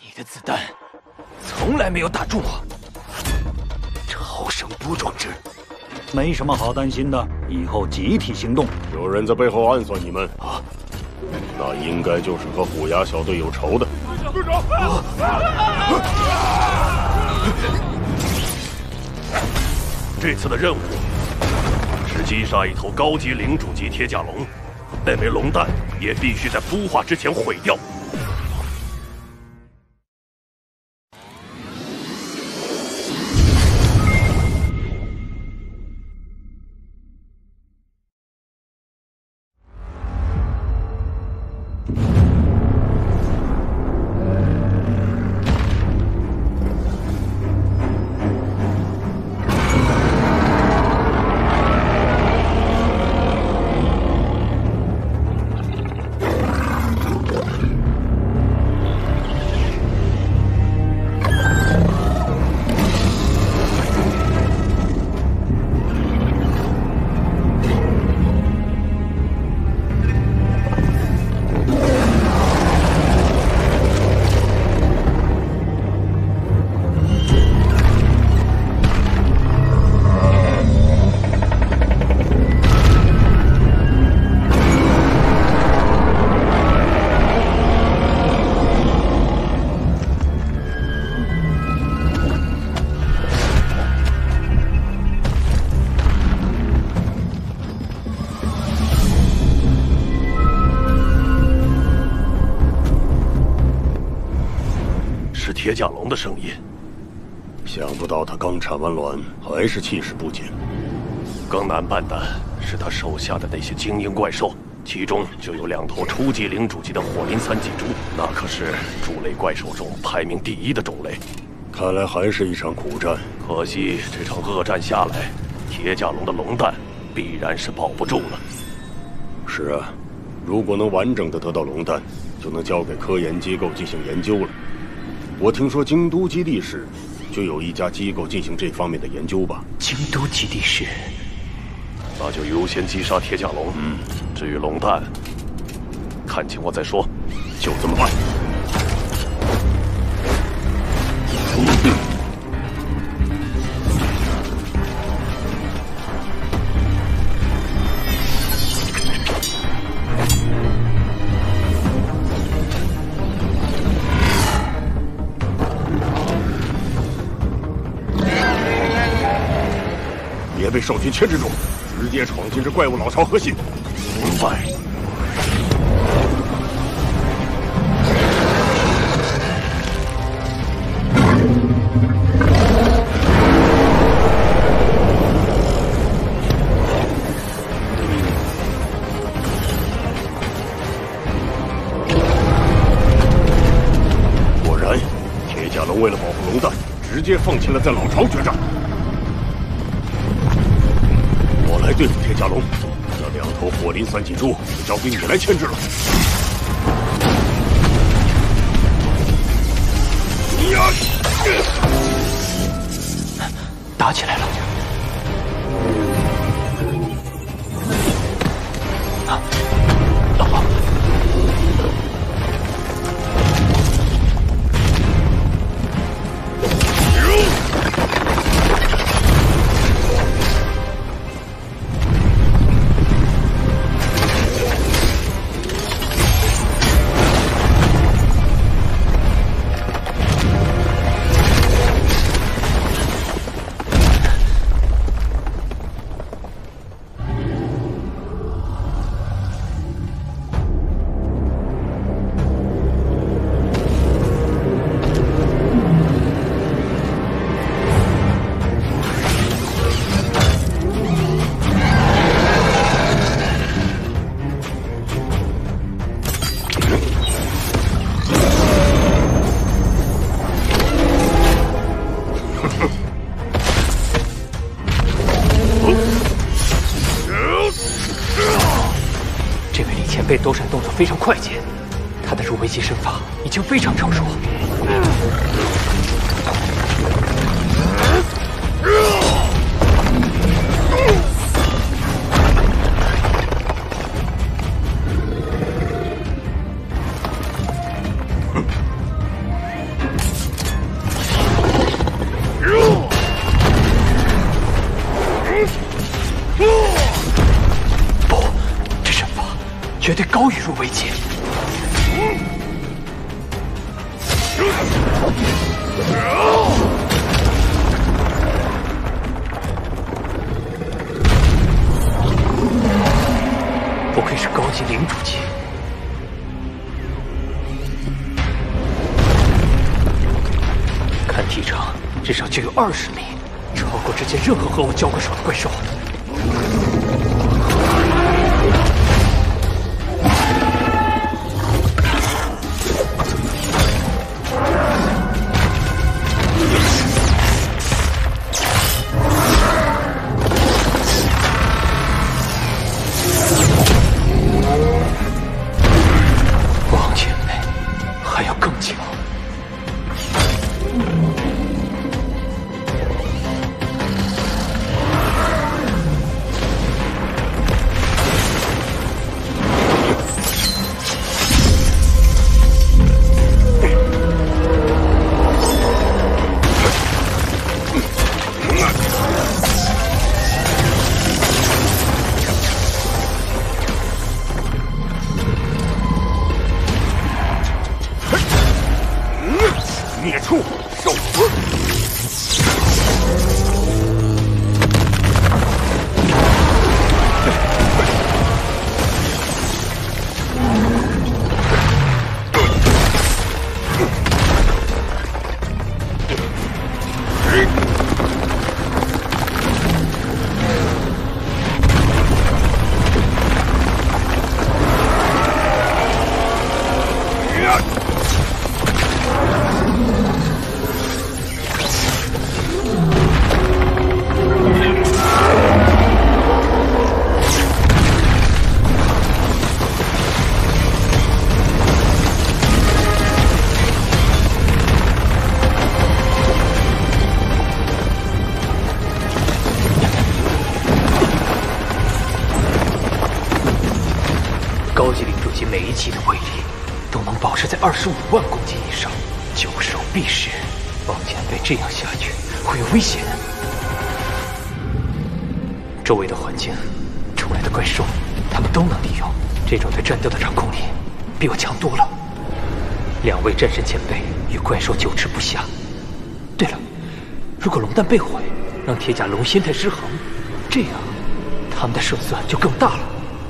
你的子弹从来没有打中我，超声波装置。 没什么好担心的，以后集体行动。 有人在背后暗算你们啊？那应该就是和虎牙小队有仇的。队长！ 这次的任务是击杀一头高级领主级铁甲龙，那枚龙蛋也必须在孵化之前毁掉。铁甲龙的声音， 想不到他刚产完卵，还是气势不减。 更难办的是他手下的那些精英怪兽，其中就有2头初级领主级的火灵三脊猪，那可是猪类怪兽中排名第1的种类。 看来还是一场苦战。 可惜这场恶战下来，铁甲龙的龙蛋必然是保不住了。 是啊，如果能完整的得到龙蛋，就能交给科研机构进行研究了。我听说京都基地市就有一家机构进行这方面的研究吧？ 京都基地市， 那就优先击杀铁甲龙。至于龙蛋，看情况再说。 就这么办。别被兽群牵制住，直接闯进这怪物老巢核心。 明白。 果然，铁甲龙为了保护龙蛋，直接放弃了在老巢决战。来对付铁甲龙，那2头火灵三脊猪就交给你来牵制了。 打起来了！老婆，前辈躲闪动作非常快捷，他的入微机身法已经非常成熟。 不愧是高级领主级。看体长，至少就有20名，超过之前任何和我交过手的怪兽。王前辈，还有更强。 孽畜，受死！高级领主级每一击的威力都能保持在25万公斤以上，久守必失。王前辈这样下去会有危险。周围的环境，出来的怪兽，他们都能利用。这种对战斗的掌控力，比我强多了。2位战神前辈与怪兽久持不下。对了，如果龙蛋被毁，让铁甲龙心态失衡，这样他们的胜算就更大了。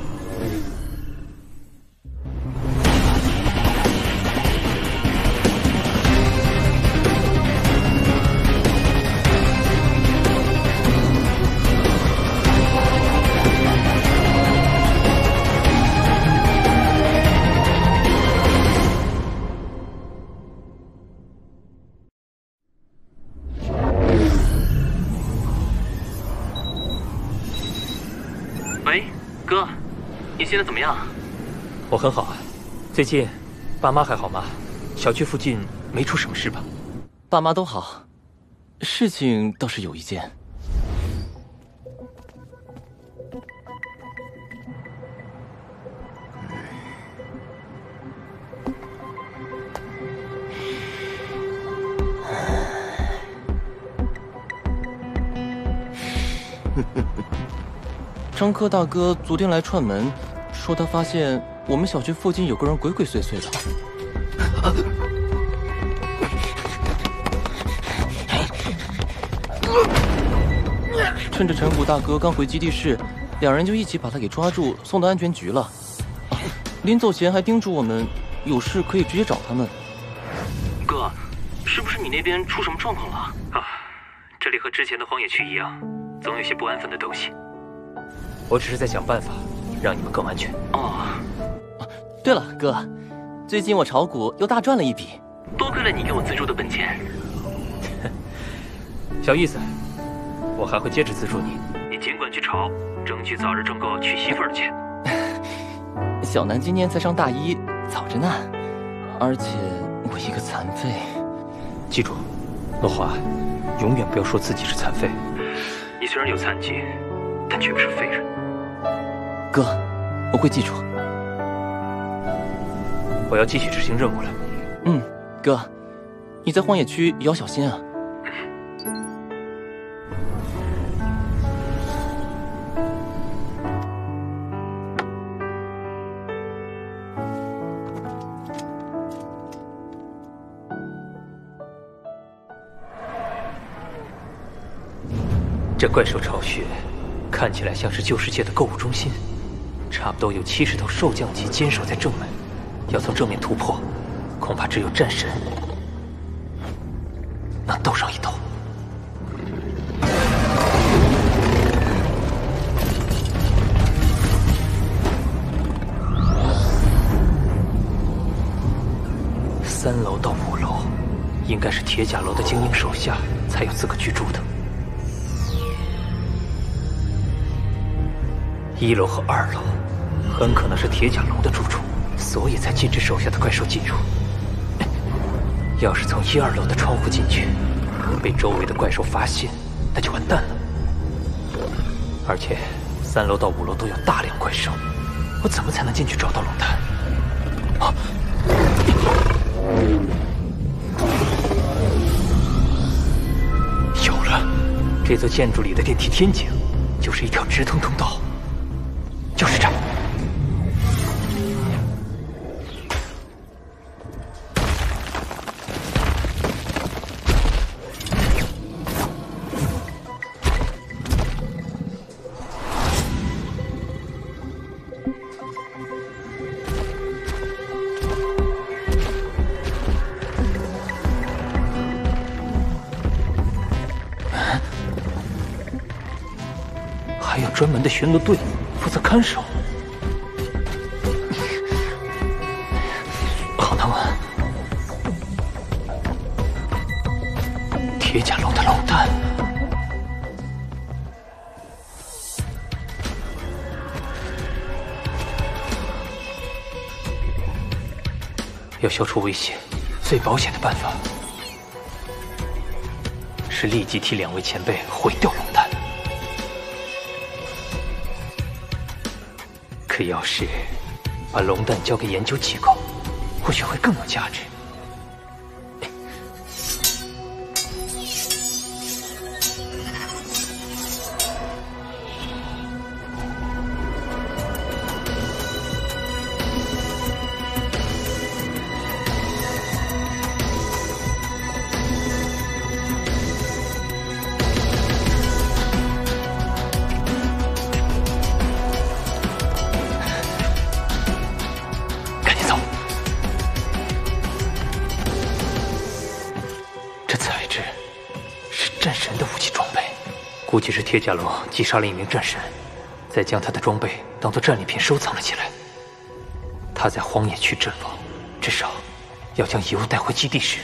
喂，哥，你现在怎么样？ 我很好啊，最近爸妈还好吗？小区附近没出什么事吧？ 爸妈都好，事情倒是有一件。张科大哥昨天来串门，说他发现我们小区附近有个人鬼鬼祟祟的。趁着陈谷大哥刚回基地室，2人就一起把他给抓住，送到安全局了。临走前还叮嘱我们，有事可以直接找他们。哥，是不是你那边出什么状况了？ 啊，这里和之前的荒野区一样，总有些不安分的东西。我只是在想办法，让你们更安全。 哦，对了，哥，最近我炒股又大赚了一笔，多亏了你给我资助的本钱。 小意思，我还会接着资助你。你尽管去炒，争取早日挣够娶媳妇儿的钱。 小南今年才上大1，早着呢。而且我一个残废。 记住，诺华，永远不要说自己是残废。你虽然有残疾，但却不是废人。 哥，我会记住。 我要继续执行任务了。 嗯，哥，你在荒野区也要小心啊。 这怪兽巢穴看起来像是旧世界的购物中心，差不多有70头兽将级坚守在正门，要从正面突破，恐怕只有战神能斗上一斗。3楼到5楼，应该是铁甲楼的精英手下才有资格居住的。1楼和2楼很可能是铁甲龙的住处，所以才禁止手下的怪兽进入。要是从1、2楼的窗户进去，被周围的怪兽发现，那就完蛋了。而且3楼到5楼都有大量怪兽，我怎么才能进去找到龙丹？啊！有了，这座建筑里的电梯天井就是一条直通通道。就是这儿。还有专门的巡逻队负责看守，好难闻。铁甲龙的龙丹，要消除威胁，最保险的办法是立即替2位前辈毁掉龙丹。可要是把龙蛋交给研究机构，或许会更有价值。战神的武器装备，估计是铁甲龙击杀了一名战神，再将他的装备当作战利品收藏了起来。他在荒野区阵亡，至少要将遗物带回基地时。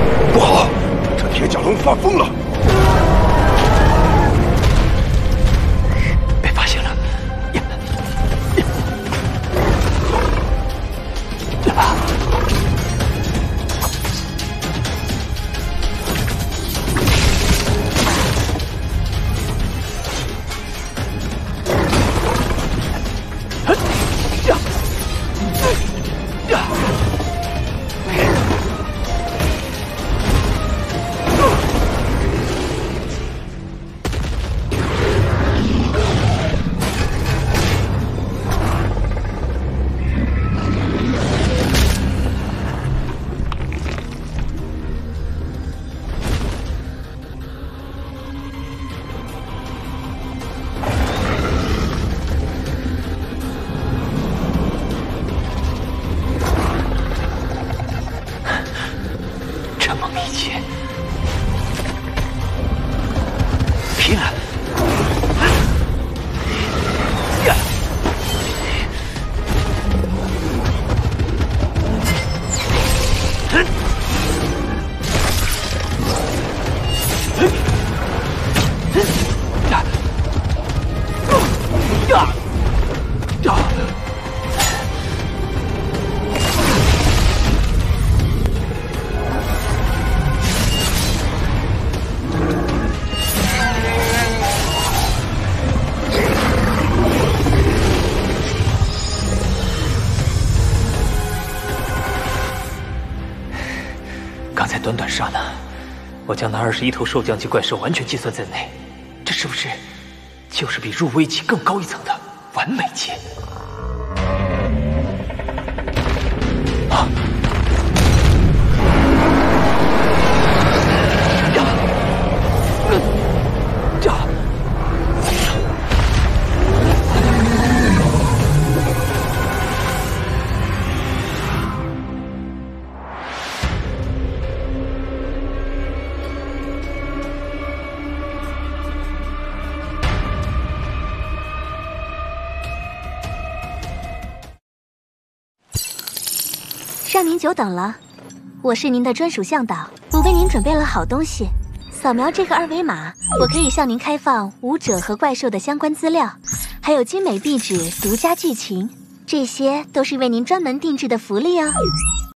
发疯了！ 刹那，我将那21头兽将级怪兽完全计算在内，这是不是就是比入危级更高一层的完美级？啊！ 让您久等了，我是您的专属向导，我为您准备了好东西。扫描这个二维码，我可以向您开放武者和怪兽的相关资料，还有精美壁纸、独家剧情，这些都是为您专门定制的福利哦。